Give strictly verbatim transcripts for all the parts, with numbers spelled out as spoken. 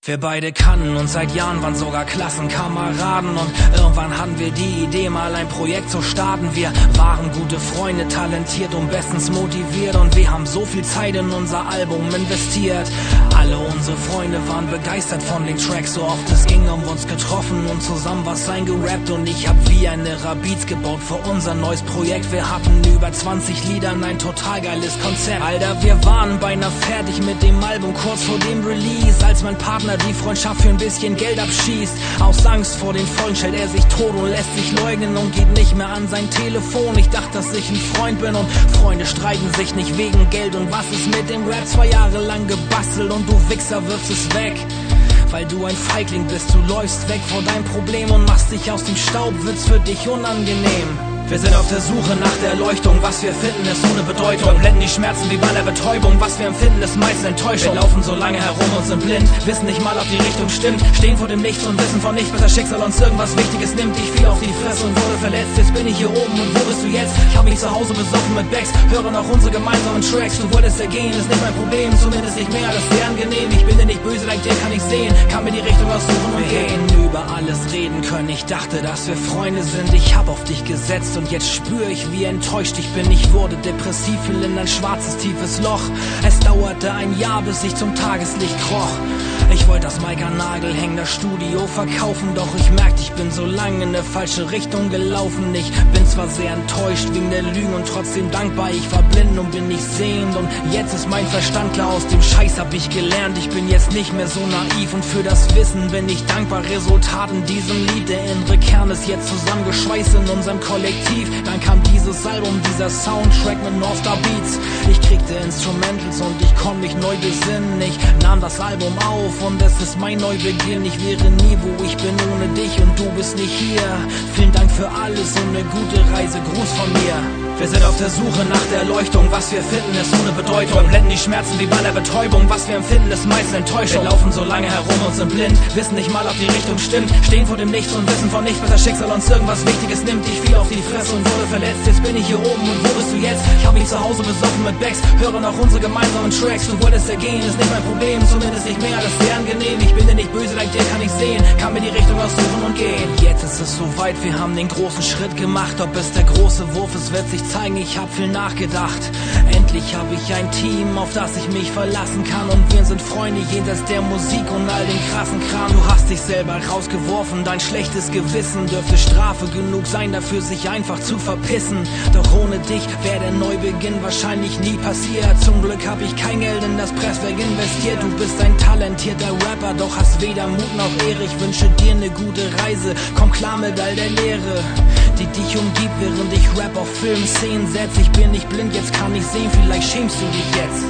Wir beide kannten uns seit Jahren, waren sogar Klassenkameraden und irgendwann hatten wir die Idee, mal ein Projekt zu starten. Wir waren gute Freunde, talentiert und bestens motiviert und wir haben so viel Zeit in unser Album investiert. Alle unsere Freunde waren begeistert von den Tracks, so oft es ging, haben wir uns getroffen und zusammen was eingerappt und ich hab wie eine Beats gebaut für unser neues Projekt. Wir hatten über zwanzig Liedern, ein total geiles Konzept. Alter, wir waren beinahe fertig mit dem Album, kurz vor dem Release, als mein Partner die Freundschaft für ein bisschen Geld abschießt. Aus Angst vor den Folgen stellt er sich tot und lässt sich leugnen und geht nicht mehr an sein Telefon. Ich dachte, dass ich ein Freund bin und Freunde streiten sich nicht wegen Geld. Und was ist mit dem Rap? Zwei Jahre lang gebastelt und du Wichser wirfst es weg, weil du ein Feigling bist. Du läufst weg vor deinem Problem und machst dich aus dem Staub, wird's für dich unangenehm. Wir sind auf der Suche nach der Erleuchtung, was wir finden ist ohne Bedeutung. Wir blenden die Schmerzen wie bei einer Betäubung, was wir empfinden ist meist Enttäuschung. Wir laufen so lange herum und sind blind, wissen nicht mal, ob die Richtung stimmt. Stehen vor dem Nichts und wissen von nichts, bis das Schicksal uns irgendwas Wichtiges nimmt. Ich fiel auf die Fresse und wurde verletzt, jetzt bin ich hier oben und wo bist du jetzt? Ich hab mich zu Hause besoffen mit Bags, höre noch unsere gemeinsamen Tracks. Du wolltest ja gehen, ist nicht mein Problem, zumindest nicht mehr, das ist sehr angenehm. Ich bin dir nicht böse, dank dir kann ich sehen, kann mir die Richtung aussuchen und gehen. Über alles reden können, ich dachte, dass wir Freunde sind. Ich hab auf dich gesetzt und jetzt spür ich, wie enttäuscht ich bin. Ich wurde depressiv, fiel in ein schwarzes, tiefes Loch. Es dauerte ein Jahr, bis ich zum Tageslicht kroch. Ich wollte das Mike an Nagel hängen, das Studio verkaufen, doch ich merkte, ich bin so lange in eine falsche Richtung gelaufen. Ich bin zwar sehr enttäuscht wegen der Lügen und trotzdem dankbar. Ich war blind und bin nicht sehend und jetzt ist mein Verstand klar. Aus dem Scheiß hab ich gelernt, ich bin jetzt nicht mehr so naiv und für das Wissen bin ich dankbar. Resultat in diesem Lied, der innere Kern ist jetzt zusammengeschweißt in unserem Kollektiv. Dann kam dieses Album, dieser Soundtrack mit Northstar Beats. Ich kriegte Instrumentals und ich konnte mich neu besinnen. Ich nahm das Album auf und es ist mein Neubeginn. Ich wäre nie, wo ich bin ohne dich und du bist nicht hier. Vielen Dank für alles und eine gute Reise, Gruß von mir. Wir sind auf der Suche nach der Erleuchtung, was wir finden ist ohne Bedeutung. Wir blenden die Schmerzen wie bei einer Betäubung, was wir empfinden ist meist Enttäuschung. Wir laufen so lange herum und sind blind, wissen nicht mal, ob die Richtung stimmt. Stehen vor dem Nichts und wissen von nichts, bis das Schicksal uns irgendwas Wichtiges nimmt. Ich fiel auf die Fresse und wurde verletzt, jetzt bin ich hier oben und wo bist du jetzt? Ich hab mich zu Hause besoffen mit Bags, höre noch unsere gemeinsamen Tracks. Du wolltest ja gehen, ist nicht mein Problem, zumindest nicht mehr, das ist sehr angenehm. Ich bin dir nicht böse, dank dir kann ich sehen, kann mir die Richtung aussuchen und gehen. Jetzt ist es soweit, wir haben den großen Schritt gemacht. Ob es der große Wurf ist, wird sich zeigen, ich hab viel nachgedacht. Endlich hab ich ein Team, auf das ich mich verlassen kann und wir sind Freunde jenseits der Musik und all den krassen Kram. Du hast dich selber rausgeworfen, dein schlechtes Gewissen dürfte Strafe genug sein, dafür sich einfach zu verpissen. Doch ohne dich wäre der Neubeginn wahrscheinlich nie passiert. Zum Glück hab ich kein Geld in das Presswerk investiert. Du bist ein talentierter Rapper, doch hast weder Mut noch Ehre. Ich wünsche dir eine gute Reise, komm klar mit all der Leere, die dich umgibt, während ich Rap auf Filmszenen setz. Ich bin nicht blind, jetzt kann ich sehen, vielleicht schämst du dich jetzt.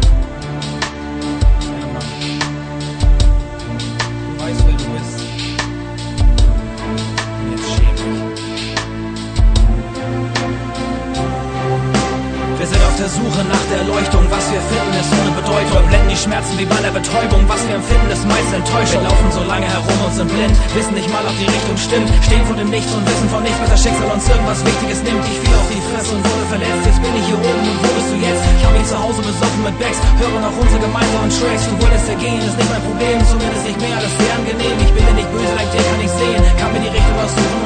Ja, Mann. Du weißt, wer du bist. Jetzt schäm dich. Wir sind auf der Suche nach der Erleuchtung, was wir finden ist ohne Bedeutung. Wir blenden die Schmerzen wie bei einer Betäubung, was wir empfinden ist meist Enttäuschung. Wir laufen so lange herum und sind blind, wissen nicht mal, ob die Richtung stimmt. Stehen vor dem Nichts und wissen von nichts, bis das Schicksal uns irgendwas Wichtiges nimmt. Ich fiel auf die Fresse und wurde verletzt, jetzt bin ich hier oben und wo bist du jetzt? Ich hab mich zu Hause besoffen mit Bags, höre noch unsere gemeinsamen Tracks. Du wolltest ja gehen, ist nicht mein Problem, zumindest nicht mehr, das ist sehr angenehm. Ich bin dir nicht böse, dank dir kann ich sehen, kann mir die Richtung aussuchen